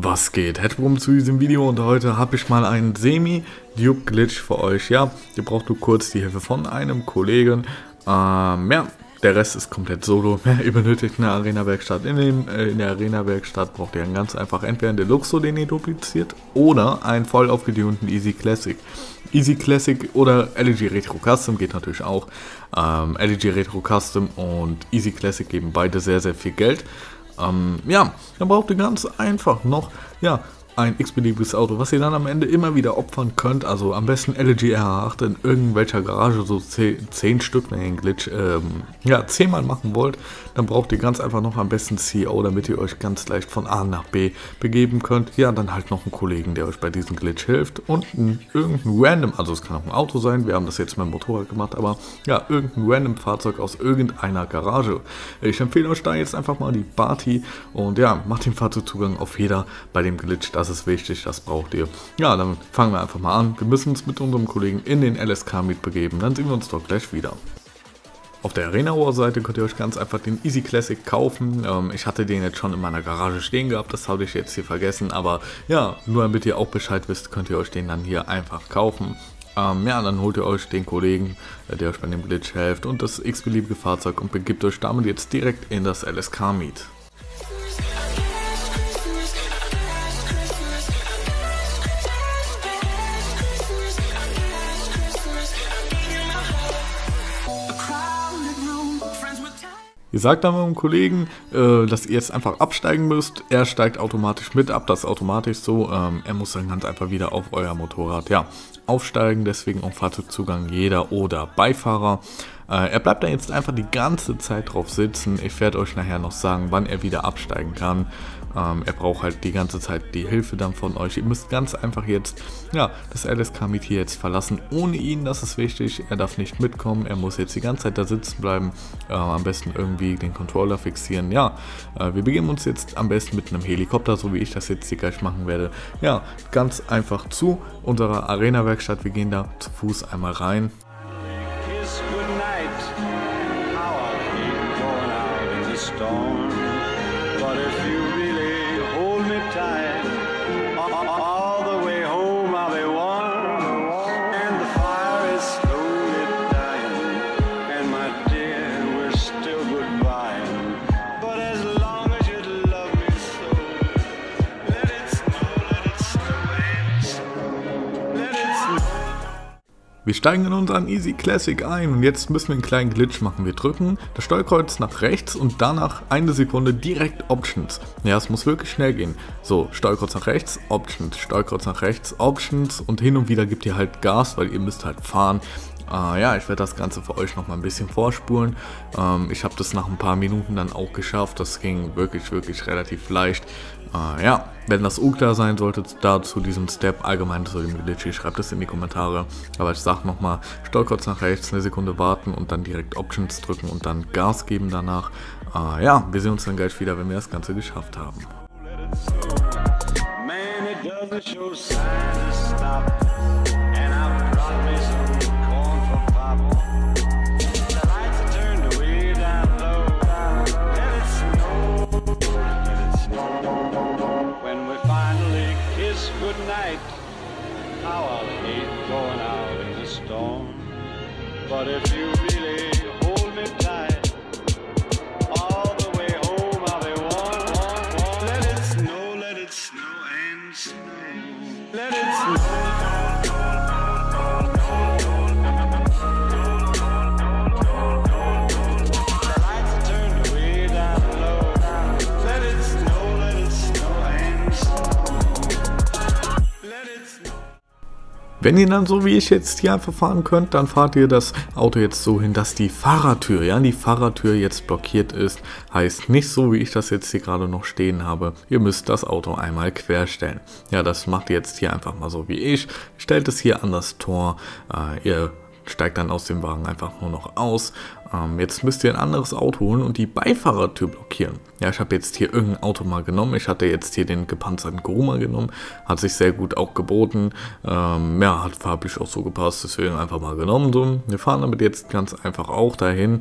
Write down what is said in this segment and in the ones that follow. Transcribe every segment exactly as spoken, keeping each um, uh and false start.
Was geht? Herzlich willkommen zu diesem Video und heute habe ich mal einen Semi-Dupe-Glitch für euch. Ja, ihr braucht nur kurz die Hilfe von einem Kollegen. Ähm, ja, der Rest ist komplett solo. Ihr benötigt eine Arena-Werkstatt. In, dem, äh, in der Arena-Werkstatt braucht ihr dann ganz einfach entweder einen Deluxo, den ihr dupliziert, oder einen voll aufgetunten Easy Classic. Easy Classic oder L E G Retro Custom geht natürlich auch. Ähm, L E G Retro Custom und Easy Classic geben beide sehr, sehr viel Geld. Ähm, ja, dann braucht ihr ganz einfach noch, ja, ein x-beliebiges Auto, was ihr dann am Ende immer wieder opfern könnt. Also am besten L G R acht in irgendwelcher Garage, so zehn Stück, wenn ihr den Glitch ähm, ja, zehn Mal machen wollt. Dann braucht ihr ganz einfach noch am besten C O, damit ihr euch ganz leicht von A nach B begeben könnt. Ja, dann halt noch einen Kollegen, der euch bei diesem Glitch hilft. Und ein, irgendein random, also es kann auch ein Auto sein, wir haben das jetzt mit dem Motorrad gemacht, aber ja, irgendein random Fahrzeug aus irgendeiner Garage. Ich empfehle euch da jetzt einfach mal die Barty und ja, macht den Fahrzeugzugang auf jeder bei dem Glitch. Das ist wichtig, das braucht ihr. Ja, dann fangen wir einfach mal an. Wir müssen uns mit unserem Kollegen in den L S K Meet begeben. Dann sehen wir uns doch gleich wieder. Auf der Arena-Seite könnt ihr euch ganz einfach den Easy Classic kaufen. Ähm, ich hatte den jetzt schon in meiner Garage stehen gehabt, das habe ich jetzt hier vergessen. Aber ja, nur damit ihr auch Bescheid wisst, könnt ihr euch den dann hier einfach kaufen. Ähm, ja, dann holt ihr euch den Kollegen, der euch bei dem Glitch hilft und das x-beliebige Fahrzeug und begibt euch damit jetzt direkt in das L S K Meet. Ihr sagt dann eurem Kollegen, äh, dass ihr jetzt einfach absteigen müsst. Er steigt automatisch mit ab, das ist automatisch so. Ähm, er muss dann ganz einfach wieder auf euer Motorrad ja, aufsteigen, deswegen auch Fahrzeugzugang jeder oder Beifahrer. Äh, er bleibt da jetzt einfach die ganze Zeit drauf sitzen. Ich werde euch nachher noch sagen, wann er wieder absteigen kann. Ähm, er braucht halt die ganze Zeit die Hilfe dann von euch. Ihr müsst ganz einfach jetzt ja, das L S K Meet hier jetzt verlassen. Ohne ihn, das ist wichtig. Er darf nicht mitkommen. Er muss jetzt die ganze Zeit da sitzen bleiben. Äh, am besten irgendwie den Controller fixieren. Ja, äh, wir begeben uns jetzt am besten mit einem Helikopter, so wie ich das jetzt hier gleich machen werde. Ja, ganz einfach zu unserer Arena-Werkstatt. Wir gehen da zu Fuß einmal rein. Wir steigen in unseren Easy Classic ein und jetzt müssen wir einen kleinen Glitch machen. Wir drücken das Steuerkreuz nach rechts und danach eine Sekunde direkt Options. Ja, es muss wirklich schnell gehen. So, Steuerkreuz nach rechts, Options, Steuerkreuz nach rechts, Options und hin und wieder gibt ihr halt Gas, weil ihr müsst halt fahren. Uh, ja, ich werde das Ganze für euch noch mal ein bisschen vorspulen. Ähm, ich habe das nach ein paar Minuten dann auch geschafft. Das ging wirklich, wirklich relativ leicht. Uh, ja, wenn das unklar sein sollte dazu diesem Step, allgemein zu dem Glitch, schreibt es in die Kommentare. Aber ich sage nochmal, Steuerkreuz nach rechts, eine Sekunde warten und dann direkt Options drücken und dann Gas geben danach. Uh, ja, wir sehen uns dann gleich wieder, wenn wir das Ganze geschafft haben. How I'll hate going out in the storm, but if you really hold me tight, all the way home I'll be warm, warm, warm. Let it snow, let it snow and snow, let it snow. Wenn ihr dann so wie ich jetzt hier einfach fahren könnt, dann fahrt ihr das Auto jetzt so hin, dass die Fahrertür, ja, die Fahrertür jetzt blockiert ist. Heißt nicht so, wie ich das jetzt hier gerade noch stehen habe. Ihr müsst das Auto einmal querstellen. Ja, das macht ihr jetzt hier einfach mal so wie ich. Stellt es hier an das Tor. Äh, ihr steigt dann aus dem Wagen einfach nur noch aus. Ähm, jetzt müsst ihr ein anderes Auto holen und die Beifahrertür blockieren. Ja, ich habe jetzt hier irgendein Auto mal genommen. Ich hatte jetzt hier den gepanzerten Kuruma genommen. Hat sich sehr gut auch geboten. Ähm, ja, hat farblich auch so gepasst. Deswegen einfach mal genommen. So. Wir fahren damit jetzt ganz einfach auch dahin.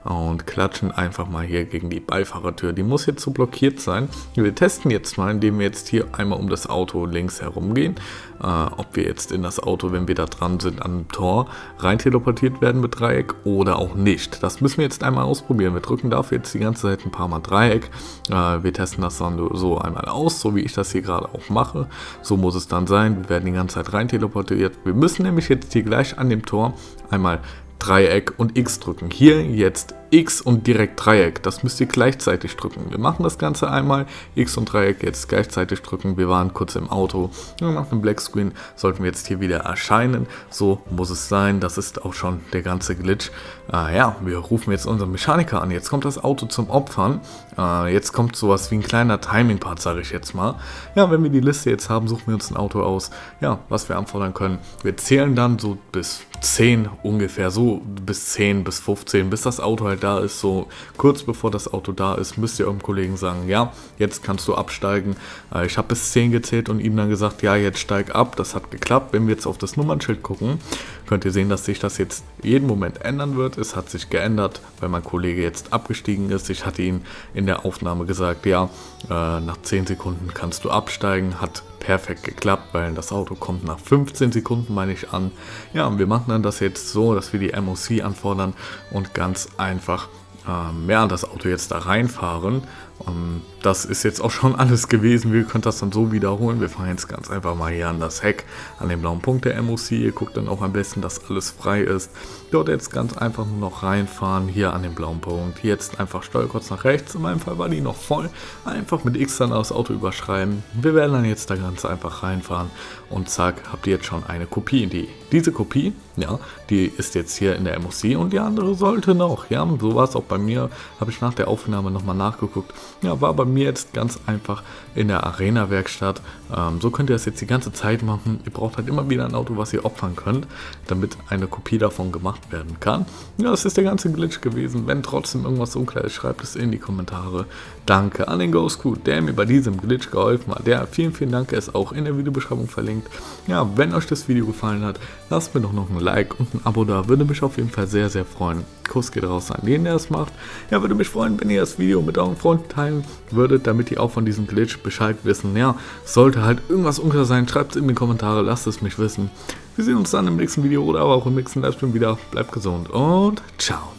und klatschen einfach mal hier gegen die Beifahrertür. Die muss jetzt so blockiert sein. Wir testen jetzt mal, indem wir jetzt hier einmal um das Auto links herum gehen, äh, ob wir jetzt in das Auto, wenn wir da dran sind, an dem Tor rein teleportiert werden mit Dreieck oder auch nicht. Das müssen wir jetzt einmal ausprobieren. Wir drücken dafür jetzt die ganze Zeit ein paar Mal Dreieck. Äh, wir testen das dann so einmal aus, so wie ich das hier gerade auch mache. So muss es dann sein. Wir werden die ganze Zeit rein teleportiert. Wir müssen nämlich jetzt hier gleich an dem Tor einmal Dreieck und X drücken. Hier jetzt X und direkt Dreieck. Das müsst ihr gleichzeitig drücken. Wir machen das Ganze einmal. X und Dreieck jetzt gleichzeitig drücken. Wir waren kurz im Auto. Nach dem Black Screen sollten wir jetzt hier wieder erscheinen. So muss es sein. Das ist auch schon der ganze Glitch. Äh, ja, wir rufen jetzt unseren Mechaniker an. Jetzt kommt das Auto zum Opfern. Äh, jetzt kommt sowas wie ein kleiner Timing-Part, sage ich jetzt mal. Ja, wenn wir die Liste jetzt haben, suchen wir uns ein Auto aus. Ja, was wir anfordern können. Wir zählen dann so bis zehn ungefähr. So bis zehn bis fünfzehn, bis das Auto halt da ist. So kurz bevor das Auto da ist, müsst ihr eurem Kollegen sagen, ja, jetzt kannst du absteigen. Äh, ich habe bis zehn gezählt und ihm dann gesagt, ja, jetzt steig ab. Das hat geklappt. Wenn wir jetzt auf das Nummernschild gucken, könnt ihr sehen, dass sich das jetzt jeden Moment ändern wird. Es hat sich geändert, weil mein Kollege jetzt abgestiegen ist. Ich hatte ihn in der Aufnahme gesagt, ja, äh, nach zehn Sekunden kannst du absteigen. Hat perfekt geklappt, weil das Auto kommt nach fünfzehn Sekunden, meine ich, an. Ja, und wir machen dann das jetzt so, dass wir die M O C anfordern und ganz einfach ähm, ja, das Auto jetzt da reinfahren. Um, das ist jetzt auch schon alles gewesen. Wir können das dann so wiederholen. Wir fahren jetzt ganz einfach mal hier an das Heck, an den blauen Punkt der M O C. Ihr guckt dann auch am besten, dass alles frei ist. Dort jetzt ganz einfach nur noch reinfahren, hier an den blauen Punkt. Hier jetzt einfach Steuerkreuz nach rechts. In meinem Fall war die noch voll. Einfach mit X dann das Auto überschreiben. Wir werden dann jetzt da ganz einfach reinfahren und zack, habt ihr jetzt schon eine Kopie. Die, diese Kopie, ja, die ist jetzt hier in der M O C und die andere sollte noch. Ja, so war es auch bei mir. Habe ich nach der Aufnahme nochmal nachgeguckt. Ja, war bei mir jetzt ganz einfach in der Arena-Werkstatt. Ähm, so könnt ihr das jetzt die ganze Zeit machen. Ihr braucht halt immer wieder ein Auto, was ihr opfern könnt, damit eine Kopie davon gemacht werden kann. Ja, das ist der ganze Glitch gewesen. Wenn trotzdem irgendwas unklar ist, schreibt es in die Kommentare. Danke an den Ghost Crew, der mir bei diesem Glitch geholfen hat. Der, vielen, vielen Dank, ist auch in der Videobeschreibung verlinkt. Ja, wenn euch das Video gefallen hat, lasst mir doch noch ein Like und ein Abo da. Würde mich auf jeden Fall sehr, sehr freuen. Kuss geht raus an den, der es macht. Ja, würde mich freuen, wenn ihr das Video mit euren Freunden teilen würdet, damit die auch von diesem Glitch Bescheid wissen. Ja, sollte halt irgendwas unklar sein, schreibt es in die Kommentare, lasst es mich wissen. Wir sehen uns dann im nächsten Video oder aber auch im nächsten Livestream wieder. Bleibt gesund und ciao.